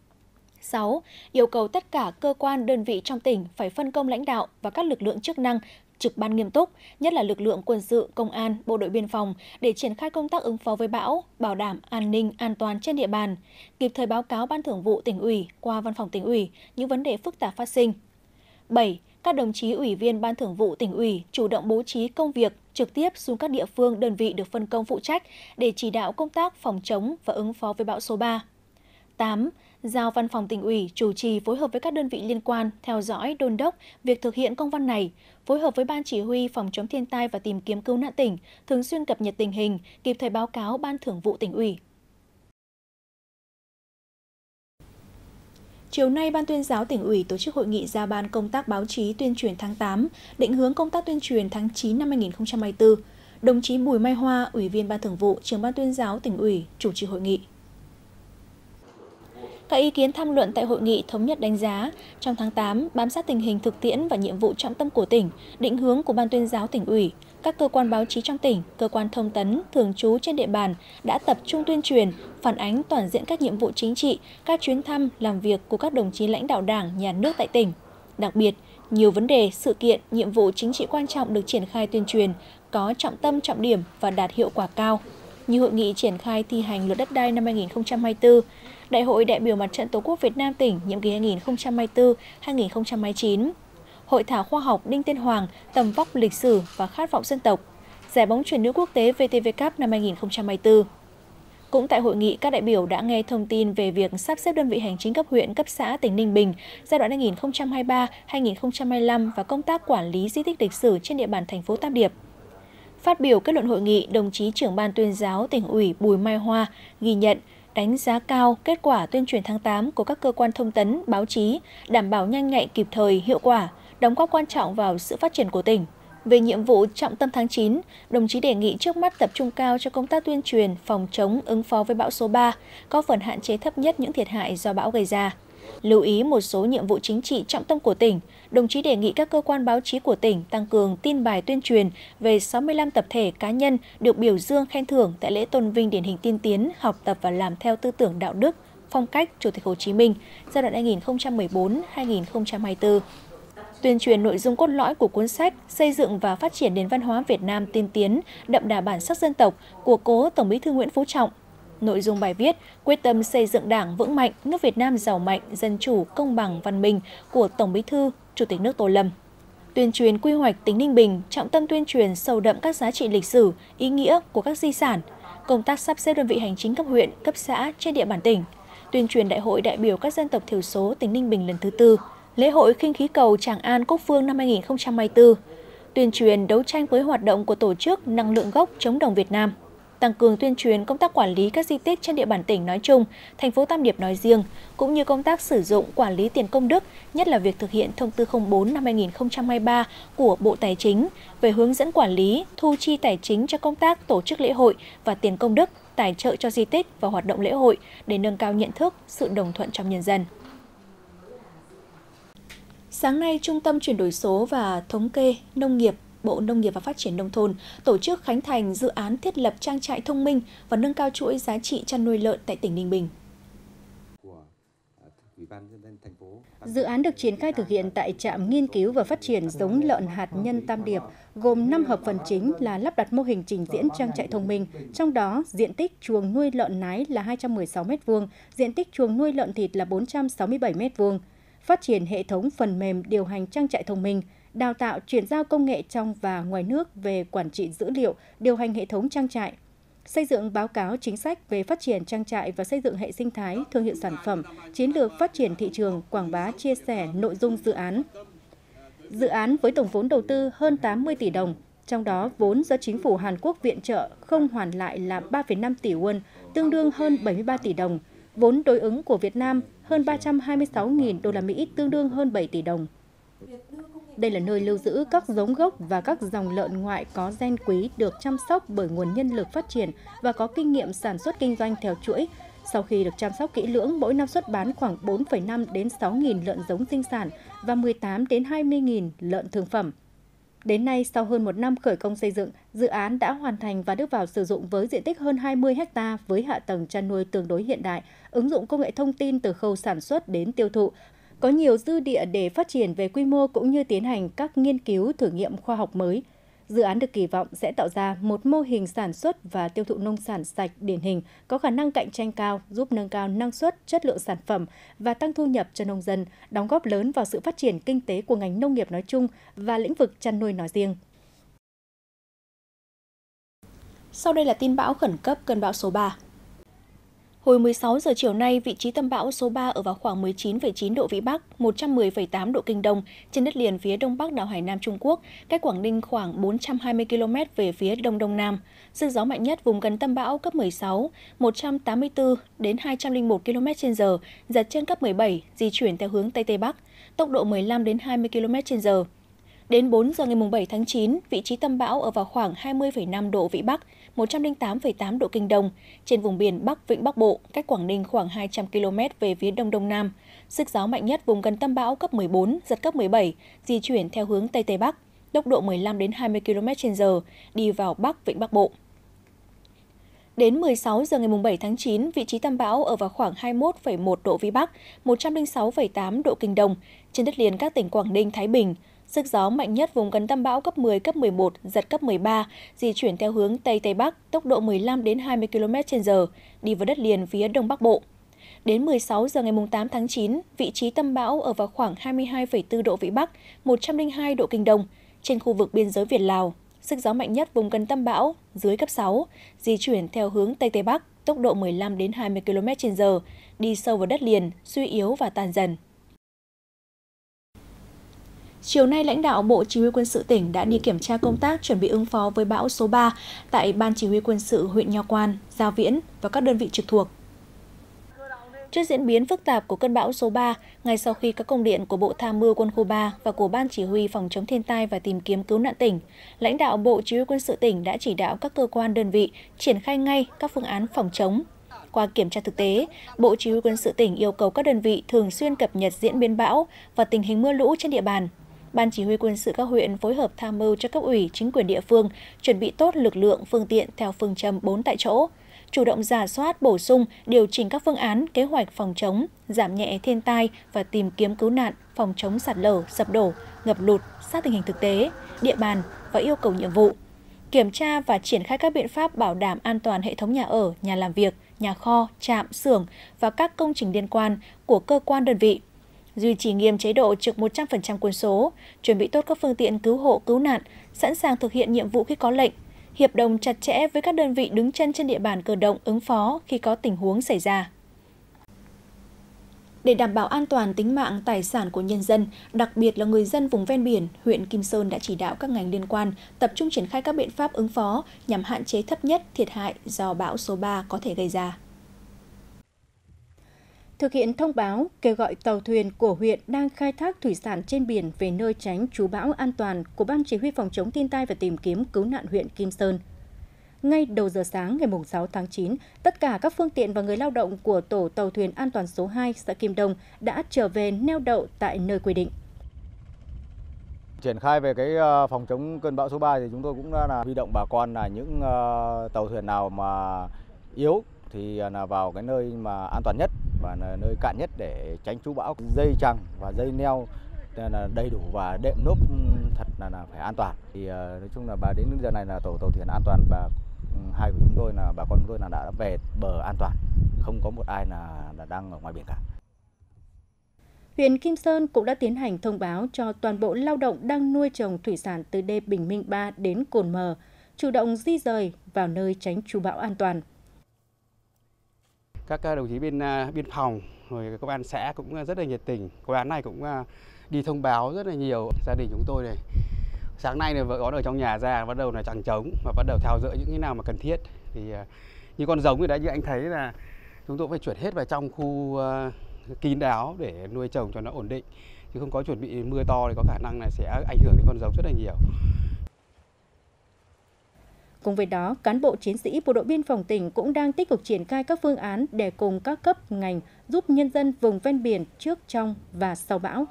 sáu. Yêu cầu tất cả cơ quan, đơn vị trong tỉnh phải phân công lãnh đạo và các lực lượng chức năng trực ban nghiêm túc, nhất là lực lượng quân sự, công an, bộ đội biên phòng để triển khai công tác ứng phó với bão, bảo đảm an ninh, an toàn trên địa bàn, kịp thời báo cáo Ban Thường vụ Tỉnh ủy qua Văn phòng Tỉnh ủy những vấn đề phức tạp phát sinh. bảy. Các đồng chí ủy viên Ban Thường vụ Tỉnh ủy chủ động bố trí công việc trực tiếp xuống các địa phương, đơn vị được phân công phụ trách để chỉ đạo công tác phòng chống và ứng phó với bão số ba. tám. Giao Văn phòng Tỉnh ủy chủ trì phối hợp với các đơn vị liên quan theo dõi, đôn đốc việc thực hiện công văn này, phối hợp với Ban Chỉ huy phòng chống thiên tai và tìm kiếm cứu nạn tỉnh, thường xuyên cập nhật tình hình, kịp thời báo cáo Ban Thường vụ Tỉnh ủy. Chiều nay, Ban Tuyên giáo Tỉnh ủy tổ chức hội nghị giao ban công tác báo chí tuyên truyền tháng tám, định hướng công tác tuyên truyền tháng chín năm hai nghìn không trăm hai mươi tư. Đồng chí Bùi Mai Hoa, Ủy viên Ban Thường vụ, Trưởng Ban Tuyên giáo Tỉnh ủy, chủ trì hội nghị. Các ý kiến tham luận tại hội nghị thống nhất đánh giá, trong tháng tám, bám sát tình hình thực tiễn và nhiệm vụ trọng tâm của tỉnh, định hướng của Ban Tuyên giáo Tỉnh ủy, các cơ quan báo chí trong tỉnh, cơ quan thông tấn, thường trú trên địa bàn đã tập trung tuyên truyền, phản ánh toàn diện các nhiệm vụ chính trị, các chuyến thăm, làm việc của các đồng chí lãnh đạo Đảng, Nhà nước tại tỉnh. Đặc biệt, nhiều vấn đề, sự kiện, nhiệm vụ chính trị quan trọng được triển khai tuyên truyền, có trọng tâm, trọng điểm và đạt hiệu quả cao, như hội nghị triển khai thi hành luật đất đai năm hai nghìn không trăm hai mươi tư, Đại hội đại biểu Mặt trận Tổ quốc Việt Nam tỉnh nhiệm kỳ hai nghìn không trăm hai mươi tư đến hai nghìn không trăm hai mươi chín, Hội thảo khoa học Đinh Tiên Hoàng, tầm vóc lịch sử và khát vọng dân tộc, Giải bóng chuyền nữ quốc tế vê tê vê Cup năm hai nghìn không trăm hai mươi tư. Cũng tại hội nghị, các đại biểu đã nghe thông tin về việc sắp xếp đơn vị hành chính cấp huyện, cấp xã tỉnh Ninh Bình giai đoạn hai nghìn không trăm hai mươi ba đến hai nghìn không trăm hai mươi lăm và công tác quản lý di tích lịch sử trên địa bàn thành phố Tam Điệp. Phát biểu kết luận hội nghị, đồng chí Trưởng Ban Tuyên giáo Tỉnh ủy Bùi Mai Hoa ghi nhận, đánh giá cao kết quả tuyên truyền tháng tám của các cơ quan thông tấn, báo chí, đảm bảo nhanh nhạy, kịp thời, hiệu quả, đóng góp quan trọng vào sự phát triển của tỉnh. Về nhiệm vụ trọng tâm tháng chín, đồng chí đề nghị trước mắt tập trung cao cho công tác tuyên truyền, phòng chống, ứng phó với bão số ba, có phần hạn chế thấp nhất những thiệt hại do bão gây ra. Lưu ý một số nhiệm vụ chính trị trọng tâm của tỉnh, đồng chí đề nghị các cơ quan báo chí của tỉnh tăng cường tin bài tuyên truyền về sáu mươi lăm tập thể cá nhân được biểu dương khen thưởng tại lễ tôn vinh điển hình tiên tiến, học tập và làm theo tư tưởng đạo đức, phong cách Chủ tịch Hồ Chí Minh giai đoạn hai nghìn không trăm mười bốn đến hai nghìn không trăm hai mươi tư. Tuyên truyền nội dung cốt lõi của cuốn sách Xây dựng và phát triển nền văn hóa Việt Nam tiên tiến, đậm đà bản sắc dân tộc của cố Tổng Bí thư Nguyễn Phú Trọng. Nội dung bài viết quyết tâm xây dựng Đảng vững mạnh, nước Việt Nam giàu mạnh, dân chủ, công bằng, văn minh của Tổng Bí thư, Chủ tịch nước Tô Lâm. Tuyên truyền quy hoạch tỉnh Ninh Bình, trọng tâm tuyên truyền sâu đậm các giá trị lịch sử, ý nghĩa của các di sản, công tác sắp xếp đơn vị hành chính cấp huyện, cấp xã trên địa bàn tỉnh, tuyên truyền Đại hội đại biểu các dân tộc thiểu số tỉnh Ninh Bình lần thứ tư, lễ hội khinh khí cầu Tràng An Cúc Phương năm hai nghìn không trăm hai mươi tư, tuyên truyền đấu tranh với hoạt động của tổ chức Năng lượng gốc chống đồng Việt Nam, tăng cường tuyên truyền công tác quản lý các di tích trên địa bàn tỉnh nói chung, thành phố Tam Điệp nói riêng, cũng như công tác sử dụng quản lý tiền công đức, nhất là việc thực hiện thông tư không bốn năm hai nghìn không trăm hai mươi ba của Bộ Tài chính về hướng dẫn quản lý, thu chi tài chính cho công tác tổ chức lễ hội và tiền công đức, tài trợ cho di tích và hoạt động lễ hội để nâng cao nhận thức, sự đồng thuận trong nhân dân. Sáng nay, Trung tâm Chuyển đổi số và Thống kê Nông nghiệp, Bộ Nông nghiệp và Phát triển Nông thôn tổ chức khánh thành dự án thiết lập trang trại thông minh và nâng cao chuỗi giá trị chăn nuôi lợn tại tỉnh Ninh Bình. Dự án được triển khai thực hiện tại trạm nghiên cứu và phát triển giống lợn hạt nhân Tam Điệp, gồm năm hợp phần chính là lắp đặt mô hình trình diễn trang trại thông minh, trong đó diện tích chuồng nuôi lợn nái là hai trăm mười sáu mét vuông, diện tích chuồng nuôi lợn thịt là bốn trăm sáu mươi bảy mét vuông, phát triển hệ thống phần mềm điều hành trang trại thông minh, đào tạo chuyển giao công nghệ trong và ngoài nước về quản trị dữ liệu, điều hành hệ thống trang trại, xây dựng báo cáo chính sách về phát triển trang trại và xây dựng hệ sinh thái, thương hiệu sản phẩm, chiến lược phát triển thị trường, quảng bá, chia sẻ nội dung dự án. Dự án với tổng vốn đầu tư hơn tám mươi tỷ đồng, trong đó vốn do chính phủ Hàn Quốc viện trợ không hoàn lại là ba phẩy năm tỷ won, tương đương hơn bảy mươi ba tỷ đồng, vốn đối ứng của Việt Nam hơn ba trăm hai mươi sáu nghìn đô la Mỹ, tương đương hơn bảy tỷ đồng. Đây là nơi lưu giữ các giống gốc và các dòng lợn ngoại có gen quý được chăm sóc bởi nguồn nhân lực phát triển và có kinh nghiệm sản xuất kinh doanh theo chuỗi. Sau khi được chăm sóc kỹ lưỡng, mỗi năm xuất bán khoảng bốn phẩy năm đến sáu nghìn lợn giống sinh sản và mười tám đến hai mươi nghìn lợn thương phẩm. Đến nay, sau hơn một năm khởi công xây dựng, dự án đã hoàn thành và đưa vào sử dụng với diện tích hơn hai mươi héc ta với hạ tầng chăn nuôi tương đối hiện đại, ứng dụng công nghệ thông tin từ khâu sản xuất đến tiêu thụ, có nhiều dư địa để phát triển về quy mô cũng như tiến hành các nghiên cứu thử nghiệm khoa học mới. Dự án được kỳ vọng sẽ tạo ra một mô hình sản xuất và tiêu thụ nông sản sạch điển hình, có khả năng cạnh tranh cao, giúp nâng cao năng suất, chất lượng sản phẩm và tăng thu nhập cho nông dân, đóng góp lớn vào sự phát triển kinh tế của ngành nông nghiệp nói chung và lĩnh vực chăn nuôi nói riêng. Sau đây là tin bão khẩn cấp cơn bão số ba. Hồi mười sáu giờ chiều nay, vị trí tâm bão số ba ở vào khoảng mười chín phẩy chín độ Vĩ Bắc, một trăm mười phẩy tám độ Kinh Đông, trên đất liền phía đông bắc đảo Hải Nam Trung Quốc, cách Quảng Ninh khoảng bốn trăm hai mươi ki lô mét về phía đông đông nam. Sức gió mạnh nhất vùng gần tâm bão cấp mười sáu, một trăm tám mươi tư đến hai trăm lẻ một ki lô mét trên giờ, giật trên cấp mười bảy, di chuyển theo hướng Tây Tây Bắc, tốc độ mười lăm đến hai mươi ki lô mét trên giờ. Đến bốn giờ ngày bảy tháng chín, vị trí tâm bão ở vào khoảng hai mươi phẩy năm độ Vĩ Bắc, một trăm lẻ tám phẩy tám độ Kinh Đông, trên vùng biển Bắc Vịnh Bắc Bộ, cách Quảng Ninh khoảng hai trăm ki lô mét về phía đông đông nam. Sức gió mạnh nhất vùng gần tâm bão cấp mười bốn, giật cấp mười bảy, di chuyển theo hướng Tây Tây Bắc, tốc độ mười lăm đến hai mươi ki lô mét trên giờ, đi vào Bắc Vịnh Bắc Bộ. Đến mười sáu giờ ngày bảy tháng chín, vị trí tâm bão ở vào khoảng hai mươi mốt phẩy một độ Vĩ Bắc, một trăm lẻ sáu phẩy tám độ Kinh Đông, trên đất liền các tỉnh Quảng Ninh, Thái Bình. Sức gió mạnh nhất vùng gần tâm bão cấp mười, cấp mười một, giật cấp mười ba, di chuyển theo hướng Tây Tây Bắc, tốc độ mười lăm đến hai mươi ki lô mét trên giờ, đi vào đất liền phía Đông Bắc Bộ. Đến mười sáu giờ ngày tám tháng chín, vị trí tâm bão ở vào khoảng hai mươi hai phẩy bốn độ Vĩ Bắc, một trăm lẻ hai độ Kinh Đông, trên khu vực biên giới Việt Lào. Sức gió mạnh nhất vùng gần tâm bão dưới cấp sáu, di chuyển theo hướng Tây Tây Bắc, tốc độ mười lăm đến hai mươi ki lô mét trên giờ, đi sâu vào đất liền, suy yếu và tan dần. Chiều nay, lãnh đạo Bộ Chỉ huy Quân sự tỉnh đã đi kiểm tra công tác chuẩn bị ứng phó với bão số ba tại Ban Chỉ huy Quân sự huyện Nho Quan, Gia Viễn và các đơn vị trực thuộc. Trước diễn biến phức tạp của cơn bão số ba, ngay sau khi các công điện của Bộ Tham mưu Quân khu ba và của Ban Chỉ huy Phòng chống thiên tai và tìm kiếm cứu nạn tỉnh, lãnh đạo Bộ Chỉ huy Quân sự tỉnh đã chỉ đạo các cơ quan đơn vị triển khai ngay các phương án phòng chống. Qua kiểm tra thực tế, Bộ Chỉ huy Quân sự tỉnh yêu cầu các đơn vị thường xuyên cập nhật diễn biến bão và tình hình mưa lũ trên địa bàn. Ban Chỉ huy Quân sự các huyện phối hợp tham mưu cho cấp ủy, chính quyền địa phương chuẩn bị tốt lực lượng, phương tiện theo phương châm bốn tại chỗ, chủ động rà soát, bổ sung, điều chỉnh các phương án, kế hoạch phòng chống, giảm nhẹ thiên tai và tìm kiếm cứu nạn, phòng chống sạt lở, sập đổ, ngập lụt sát tình hình thực tế, địa bàn và yêu cầu nhiệm vụ. Kiểm tra và triển khai các biện pháp bảo đảm an toàn hệ thống nhà ở, nhà làm việc, nhà kho, trạm, xưởng và các công trình liên quan của cơ quan đơn vị. Duy trì nghiêm chế độ trực một trăm phần trăm quân số, chuẩn bị tốt các phương tiện cứu hộ, cứu nạn, sẵn sàng thực hiện nhiệm vụ khi có lệnh, hiệp đồng chặt chẽ với các đơn vị đứng chân trên địa bàn cơ động ứng phó khi có tình huống xảy ra. Để đảm bảo an toàn tính mạng, tài sản của nhân dân, đặc biệt là người dân vùng ven biển, huyện Kim Sơn đã chỉ đạo các ngành liên quan tập trung triển khai các biện pháp ứng phó nhằm hạn chế thấp nhất thiệt hại do bão số ba có thể gây ra. Thực hiện thông báo kêu gọi tàu thuyền của huyện đang khai thác thủy sản trên biển về nơi tránh trú bão an toàn của Ban Chỉ huy Phòng chống thiên tai và tìm kiếm cứu nạn huyện Kim Sơn. Ngay đầu giờ sáng ngày sáu tháng chín, tất cả các phương tiện và người lao động của tổ tàu thuyền an toàn số hai xã Kim Đông đã trở về neo đậu tại nơi quy định. Triển khai về cái phòng chống cơn bão số ba thì chúng tôi cũng đã là huy động bà con là những tàu thuyền nào mà yếu thì là vào cái nơi mà an toàn nhất và là nơi cạn nhất để tránh trú bão. Dây chằng và dây neo là đầy đủ và đệm nốt thật là, là phải an toàn. Thì nói chung là bà đến giờ này là tổ tàu thuyền an toàn và hai của chúng tôi là bà con chúng tôi là đã về bờ an toàn, không có một ai là, là đang ở ngoài biển cả. Huyện Kim Sơn cũng đã tiến hành thông báo cho toàn bộ lao động đang nuôi trồng thủy sản từ đê Bình Minh ba đến Cồn Mờ, chủ động di rời vào nơi tránh trú bão an toàn. Các đồng chí bên biên phòng, rồi công an xã cũng rất là nhiệt tình. Công an này cũng đi thông báo rất là nhiều. Gia đình chúng tôi này, sáng nay này vợ con ở trong nhà ra bắt đầu là chằng trống và bắt đầu tháo dỡ những cái nào mà cần thiết. Thì như con giống thì đấy, như anh thấy là chúng tôi phải chuyển hết vào trong khu kín đáo để nuôi trồng cho nó ổn định, chứ không có chuẩn bị mưa to thì có khả năng là sẽ ảnh hưởng đến con giống rất là nhiều. Cùng với đó, cán bộ chiến sĩ Bộ đội Biên phòng tỉnh cũng đang tích cực triển khai các phương án để cùng các cấp ngành giúp nhân dân vùng ven biển trước, trong và sau bão.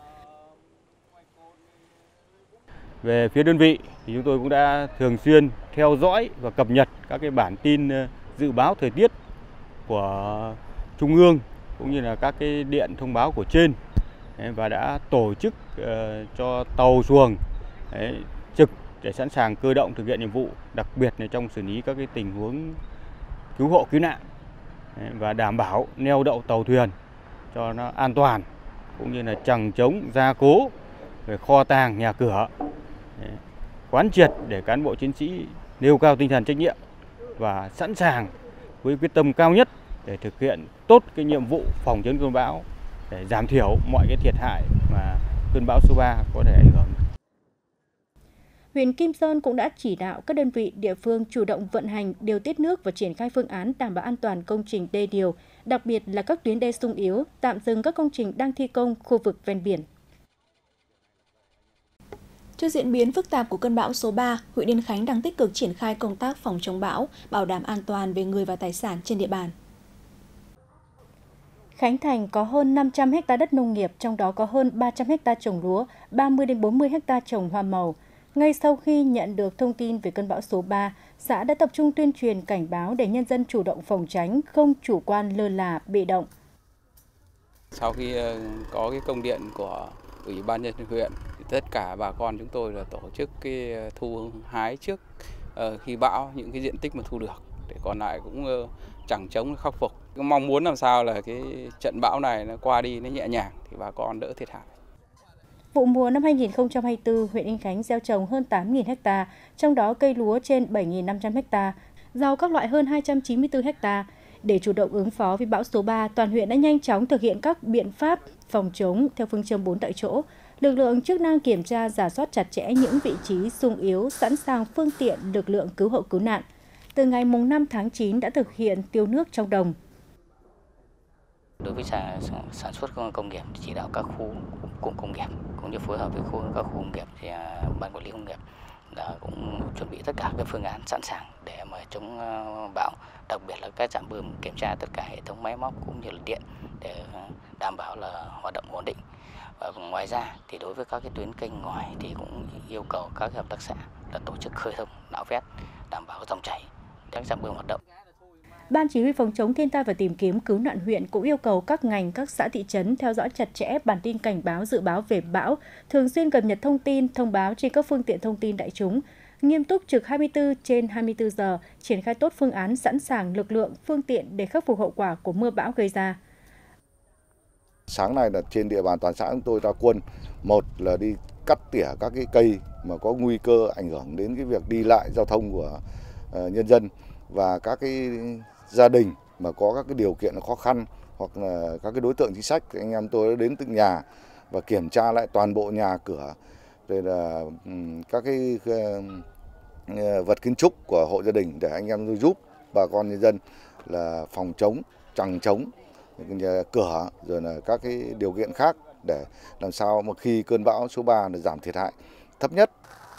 Về phía đơn vị thì chúng tôi cũng đã thường xuyên theo dõi và cập nhật các cái bản tin dự báo thời tiết của Trung ương cũng như là các cái điện thông báo của trên và đã tổ chức cho tàu xuồng trực để sẵn sàng cơ động thực hiện nhiệm vụ, đặc biệt là trong xử lý các cái tình huống cứu hộ cứu nạn và đảm bảo neo đậu tàu thuyền cho nó an toàn, cũng như là chằng chống gia cố về kho tàng, nhà cửa, quán triệt để cán bộ chiến sĩ nêu cao tinh thần trách nhiệm và sẵn sàng với quyết tâm cao nhất để thực hiện tốt cái nhiệm vụ phòng chống cơn bão, để giảm thiểu mọi cái thiệt hại mà cơn bão số ba có thể ảnh hưởng. Huyện Kim Sơn cũng đã chỉ đạo các đơn vị địa phương chủ động vận hành, điều tiết nước và triển khai phương án đảm bảo an toàn công trình đê điều, đặc biệt là các tuyến đê sung yếu, tạm dừng các công trình đang thi công khu vực ven biển. Trước diễn biến phức tạp của cơn bão số ba, huyện Yên Khánh đang tích cực triển khai công tác phòng chống bão, bảo đảm an toàn về người và tài sản trên địa bàn. Khánh Thành có hơn năm trăm héc ta đất nông nghiệp, trong đó có hơn ba trăm héc ta trồng lúa, ba mươi đến bốn mươi héc ta trồng hoa màu. Ngay sau khi nhận được thông tin về cơn bão số ba, xã đã tập trung tuyên truyền cảnh báo để nhân dân chủ động phòng tránh, không chủ quan lơ là, bị động. Sau khi có cái công điện của Ủy ban nhân dân huyện, thì tất cả bà con chúng tôi là tổ chức cái thu hái trước khi bão những cái diện tích mà thu được, để còn lại cũng chẳng chống khắc phục. Mong muốn làm sao là cái trận bão này nó qua đi nó nhẹ nhàng thì bà con đỡ thiệt hại. Vụ mùa năm hai nghìn không trăm hai mươi tư, huyện Yên Khánh gieo trồng hơn tám nghìn héc ta, trong đó cây lúa trên bảy nghìn năm trăm héc ta, rau các loại hơn hai trăm chín mươi tư héc ta. Để chủ động ứng phó với bão số ba, toàn huyện đã nhanh chóng thực hiện các biện pháp phòng chống theo phương châm bốn tại chỗ. Lực lượng chức năng kiểm tra, rà soát chặt chẽ những vị trí xung yếu, sẵn sàng phương tiện lực lượng cứu hộ cứu nạn. Từ ngày năm tháng chín đã thực hiện tiêu nước trong đồng. Đối với sản, sản xuất công nghiệp, chỉ đạo các khu cụm công nghiệp cũng như phối hợp với khu các khu công nghiệp thì ban quản lý công nghiệp đã cũng chuẩn bị tất cả các phương án sẵn sàng để mà chống bão, đặc biệt là các trạm bơm kiểm tra tất cả hệ thống máy móc cũng như là điện để đảm bảo là hoạt động ổn định. Và ngoài ra thì đối với các cái tuyến kênh ngoài thì cũng yêu cầu các hợp tác xã là tổ chức khơi thông, nạo vét, đảm bảo dòng chảy các trạm bơm hoạt động. Ban Chỉ huy phòng chống thiên tai và tìm kiếm cứu nạn huyện cũng yêu cầu các ngành, các xã thị trấn theo dõi chặt chẽ bản tin cảnh báo dự báo về bão, thường xuyên cập nhật thông tin, thông báo trên các phương tiện thông tin đại chúng, nghiêm túc trực hai mươi tư trên hai mươi tư giờ, triển khai tốt phương án sẵn sàng lực lượng, phương tiện để khắc phục hậu quả của mưa bão gây ra. Sáng nay là trên địa bàn toàn xã chúng tôi ra quân, một là đi cắt tỉa các cái cây mà có nguy cơ ảnh hưởng đến cái việc đi lại giao thông của uh, nhân dân, và các cái gia đình mà có các cái điều kiện khó khăn hoặc là các cái đối tượng chính sách, thì anh em tôi đã đến từng nhà và kiểm tra lại toàn bộ nhà cửa, rồi là um, các cái uh, vật kiến trúc của hộ gia đình để anh em tôi giúp bà con nhân dân là phòng chống, chằng chống nhà cửa, rồi là các cái điều kiện khác để làm sao mà khi cơn bão số ba là giảm thiệt hại thấp nhất.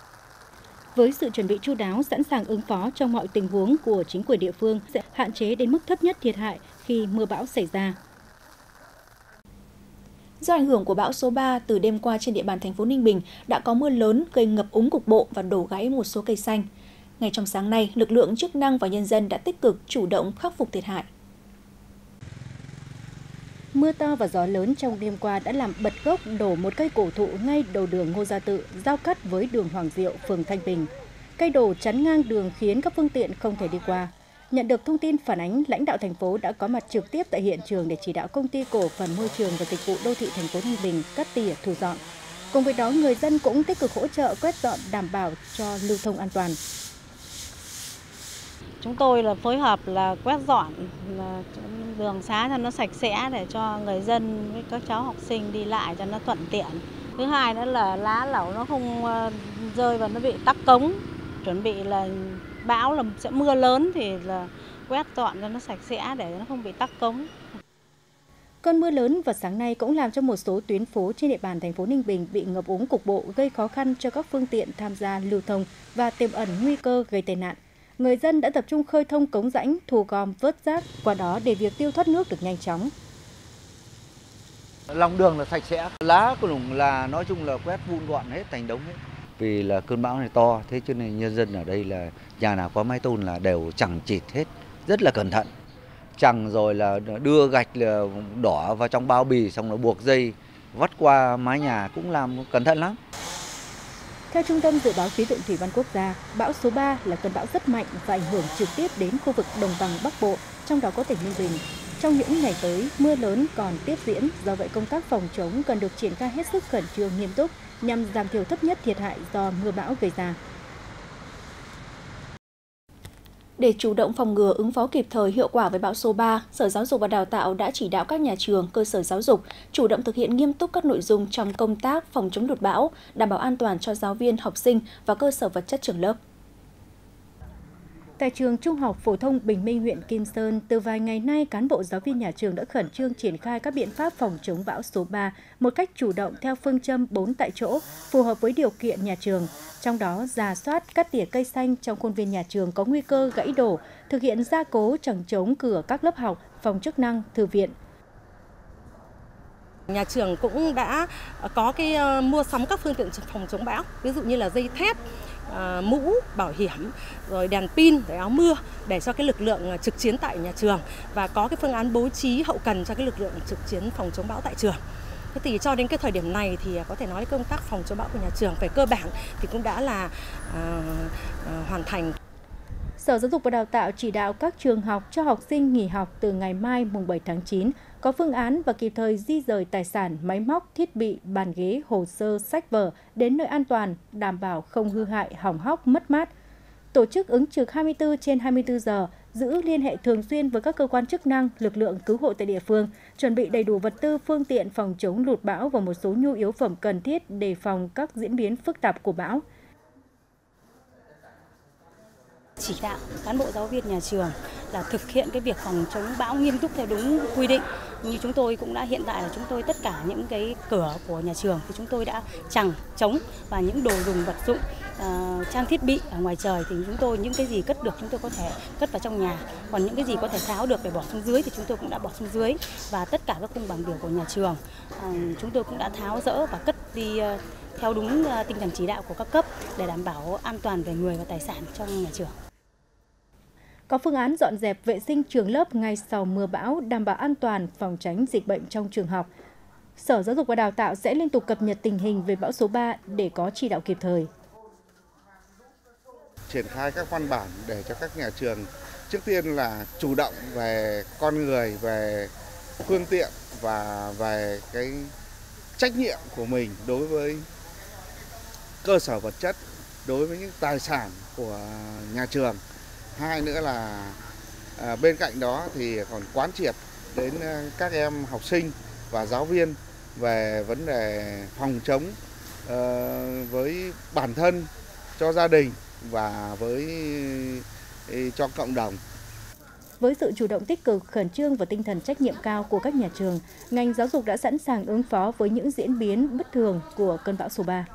Với sự chuẩn bị chu đáo, sẵn sàng ứng phó trong mọi tình huống của chính quyền địa phương sẽ hạn chế đến mức thấp nhất thiệt hại khi mưa bão xảy ra. Do ảnh hưởng của bão số ba, từ đêm qua trên địa bàn thành phố Ninh Bình đã có mưa lớn gây ngập úng cục bộ và đổ gãy một số cây xanh. Ngay trong sáng nay, lực lượng chức năng và nhân dân đã tích cực chủ động khắc phục thiệt hại. Mưa to và gió lớn trong đêm qua đã làm bật gốc đổ một cây cổ thụ ngay đầu đường Ngô Gia Tự, giao cắt với đường Hoàng Diệu, phường Thanh Bình. Cây đổ chắn ngang đường khiến các phương tiện không thể đi qua. Nhận được thông tin phản ánh, lãnh đạo thành phố đã có mặt trực tiếp tại hiện trường để chỉ đạo công ty cổ phần môi trường và dịch vụ đô thị thành phố Ninh Bình cắt tỉa thu dọn. Cùng với đó, người dân cũng tích cực hỗ trợ quét dọn đảm bảo cho lưu thông an toàn. Chúng tôi là phối hợp là quét dọn đường xá cho nó sạch sẽ để cho người dân với các cháu học sinh đi lại cho nó thuận tiện. Thứ hai nữa là lá lẩu nó không rơi và nó bị tắc cống. Chuẩn bị là bão là sẽ mưa lớn thì là quét dọn cho nó sạch sẽ để nó không bị tắc cống. Cơn mưa lớn vào sáng nay cũng làm cho một số tuyến phố trên địa bàn thành phố Ninh Bình bị ngập úng cục bộ, gây khó khăn cho các phương tiện tham gia lưu thông và tiềm ẩn nguy cơ gây tai nạn. Người dân đã tập trung khơi thông cống rãnh, thu gom vớt rác, qua đó để việc tiêu thoát nước được nhanh chóng. Lòng đường là sạch sẽ, lá của lủng là nói chung là quét vun gọn hết, thành đống hết. Vì là cơn bão này to, thế cho nên nhân dân ở đây là nhà nào có mái tôn là đều chằng chịt hết, rất là cẩn thận. Chằng rồi là đưa gạch là đỏ vào trong bao bì, xong là buộc dây vắt qua mái nhà, cũng làm cẩn thận lắm. Theo Trung tâm Dự báo Khí tượng Thủy văn Quốc gia, bão số ba là cơn bão rất mạnh và ảnh hưởng trực tiếp đến khu vực đồng bằng Bắc Bộ, trong đó có tỉnh Ninh Bình. Trong những ngày tới, mưa lớn còn tiếp diễn, do vậy công tác phòng chống cần được triển khai hết sức khẩn trương nghiêm túc nhằm giảm thiểu thấp nhất thiệt hại do mưa bão gây ra. Để chủ động phòng ngừa ứng phó kịp thời hiệu quả với bão số ba, Sở Giáo dục và Đào tạo đã chỉ đạo các nhà trường, cơ sở giáo dục chủ động thực hiện nghiêm túc các nội dung trong công tác phòng chống lụt bão, đảm bảo an toàn cho giáo viên, học sinh và cơ sở vật chất trường lớp. Tại trường Trung học phổ thông Bình Minh, huyện Kim Sơn, từ vài ngày nay, cán bộ giáo viên nhà trường đã khẩn trương triển khai các biện pháp phòng chống bão số ba một cách chủ động theo phương châm bốn tại chỗ, phù hợp với điều kiện nhà trường. Trong đó, rà soát, cắt tỉa cây xanh trong khuôn viên nhà trường có nguy cơ gãy đổ, thực hiện gia cố chẳng chống cửa các lớp học, phòng chức năng, thư viện. Nhà trường cũng đã có cái mua sắm các phương tiện phòng chống bão, ví dụ như là dây thép, À, mũ bảo hiểm, rồi đèn pin, rồi áo mưa để cho cái lực lượng trực chiến tại nhà trường và có cái phương án bố trí hậu cần cho cái lực lượng trực chiến phòng chống bão tại trường. Thế thì cho đến cái thời điểm này thì có thể nói công tác phòng chống bão của nhà trường về cơ bản thì cũng đã là à, à, hoàn thành. Sở Giáo dục và Đào tạo chỉ đạo các trường học cho học sinh nghỉ học từ ngày mai mùng bảy tháng chín, có phương án và kịp thời di dời tài sản, máy móc, thiết bị, bàn ghế, hồ sơ, sách vở đến nơi an toàn, đảm bảo không hư hại, hỏng hóc, mất mát. Tổ chức ứng trực hai mươi tư trên hai mươi tư giờ, giữ liên hệ thường xuyên với các cơ quan chức năng, lực lượng cứu hộ tại địa phương, chuẩn bị đầy đủ vật tư, phương tiện phòng chống lụt bão và một số nhu yếu phẩm cần thiết đề phòng các diễn biến phức tạp của bão. Chỉ đạo cán bộ giáo viên nhà trường là thực hiện cái việc phòng chống bão nghiêm túc theo đúng quy định. Như chúng tôi cũng đã hiện tại là chúng tôi tất cả những cái cửa của nhà trường thì chúng tôi đã chằng chống, và những đồ dùng vật dụng, uh, trang thiết bị ở ngoài trời thì chúng tôi những cái gì cất được chúng tôi có thể cất vào trong nhà, còn những cái gì có thể tháo được để bỏ xuống dưới thì chúng tôi cũng đã bỏ xuống dưới, và tất cả các khung bảng biểu của nhà trường uh, chúng tôi cũng đã tháo dỡ và cất đi uh, theo đúng uh, tinh thần chỉ đạo của các cấp để đảm bảo an toàn về người và tài sản trong nhà trường. Có phương án dọn dẹp vệ sinh trường lớp ngay sau mưa bão, đảm bảo an toàn phòng tránh dịch bệnh trong trường học. Sở Giáo dục và Đào tạo sẽ liên tục cập nhật tình hình về bão số ba để có chỉ đạo kịp thời. Triển khai các văn bản để cho các nhà trường trước tiên là chủ động về con người, về phương tiện và về cái trách nhiệm của mình đối với cơ sở vật chất, đối với những tài sản của nhà trường. Hai nữa là à, bên cạnh đó thì còn quán triệt đến các em học sinh và giáo viên về vấn đề phòng chống uh, với bản thân, cho gia đình và với cho cộng đồng. Với sự chủ động tích cực, khẩn trương và tinh thần trách nhiệm cao của các nhà trường, ngành giáo dục đã sẵn sàng ứng phó với những diễn biến bất thường của cơn bão số ba.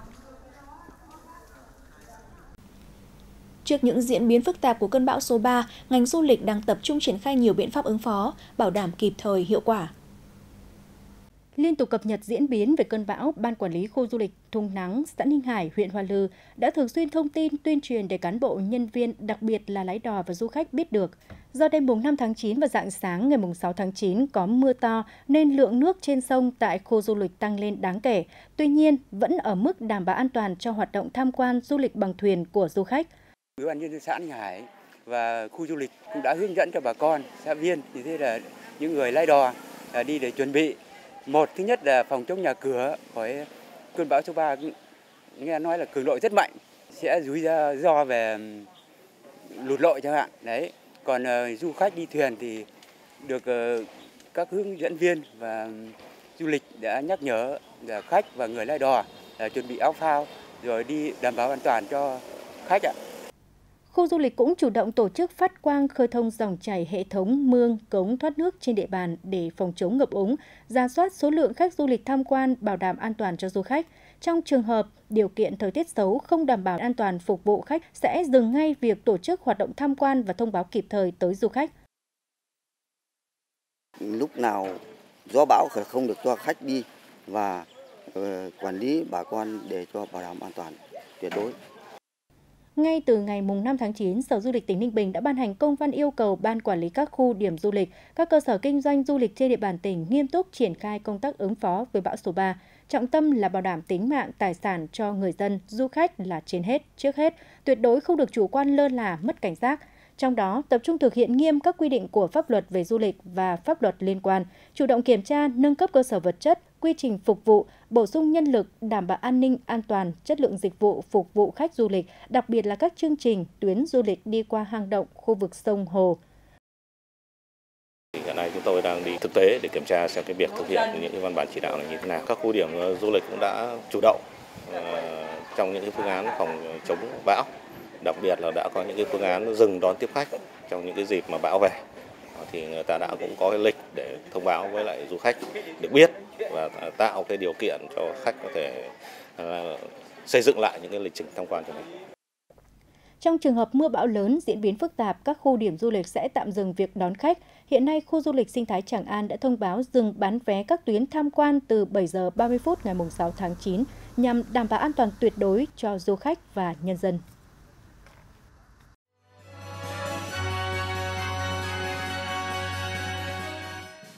Trước những diễn biến phức tạp của cơn bão số ba, ngành du lịch đang tập trung triển khai nhiều biện pháp ứng phó, bảo đảm kịp thời, hiệu quả. Liên tục cập nhật diễn biến về cơn bão, Ban Quản lý Khu du lịch Thung Nắng, xã Ninh Hải, huyện Hoa Lư đã thường xuyên thông tin, tuyên truyền để cán bộ, nhân viên, đặc biệt là lái đò và du khách biết được. Do đêm mùng năm tháng chín và rạng sáng ngày mùng sáu tháng chín có mưa to nên lượng nước trên sông tại khu du lịch tăng lên đáng kể. Tuy nhiên, vẫn ở mức đảm bảo an toàn cho hoạt động tham quan du lịch bằng thuyền của du khách. Ủy ban nhân dân xã Ninh Hải và khu du lịch cũng đã hướng dẫn cho bà con, xã viên, thì thế là những người lái đò đi để chuẩn bị. Một, thứ nhất là phòng chống nhà cửa khỏi cơn bão số ba, nghe nói là cường độ rất mạnh, sẽ rủi ro về lụt lội chẳng hạn. Đấy. Còn uh, du khách đi thuyền thì được uh, các hướng dẫn viên và du lịch đã nhắc nhở là khách và người lái đò là chuẩn bị áo phao rồi đi đảm bảo an toàn cho khách ạ. Khu du lịch cũng chủ động tổ chức phát quang khơi thông dòng chảy hệ thống mương, cống thoát nước trên địa bàn để phòng chống ngập úng, rà soát số lượng khách du lịch tham quan, bảo đảm an toàn cho du khách. Trong trường hợp điều kiện thời tiết xấu không đảm bảo an toàn phục vụ khách sẽ dừng ngay việc tổ chức hoạt động tham quan và thông báo kịp thời tới du khách. Lúc nào gió bão không được cho khách đi và uh, quản lý bà con để cho bảo đảm an toàn tuyệt đối. Ngay từ ngày mùng năm tháng chín, Sở Du lịch tỉnh Ninh Bình đã ban hành công văn yêu cầu Ban Quản lý các khu điểm du lịch, các cơ sở kinh doanh du lịch trên địa bàn tỉnh nghiêm túc triển khai công tác ứng phó với bão số ba. Trọng tâm là bảo đảm tính mạng, tài sản cho người dân, du khách là trên hết, trước hết, tuyệt đối không được chủ quan lơ là, mất cảnh giác. Trong đó, tập trung thực hiện nghiêm các quy định của pháp luật về du lịch và pháp luật liên quan, chủ động kiểm tra, nâng cấp cơ sở vật chất, quy quy trình phục vụ, bổ sung nhân lực, đảm bảo an ninh, an toàn, chất lượng dịch vụ phục vụ khách du lịch, đặc biệt là các chương trình, tuyến du lịch đi qua hang động, khu vực sông Hồ. Hiện nay chúng tôi đang đi thực tế để kiểm tra xem cái việc thực hiện những cái văn bản chỉ đạo này như thế nào. Các khu điểm du lịch cũng đã chủ động uh, trong những cái phương án phòng chống bão, đặc biệt là đã có những cái phương án dừng đón tiếp khách trong những cái dịp mà bão về. Thì người ta đã cũng có cái lịch để thông báo với lại du khách được biết và tạo cái điều kiện cho khách có thể uh, xây dựng lại những cái lịch trình tham quan cho mình. Trong trường hợp mưa bão lớn diễn biến phức tạp, các khu điểm du lịch sẽ tạm dừng việc đón khách. Hiện nay, khu du lịch sinh thái Tràng An đã thông báo dừng bán vé các tuyến tham quan từ bảy giờ ba mươi phút ngày sáu tháng chín nhằm đảm bảo an toàn tuyệt đối cho du khách và nhân dân.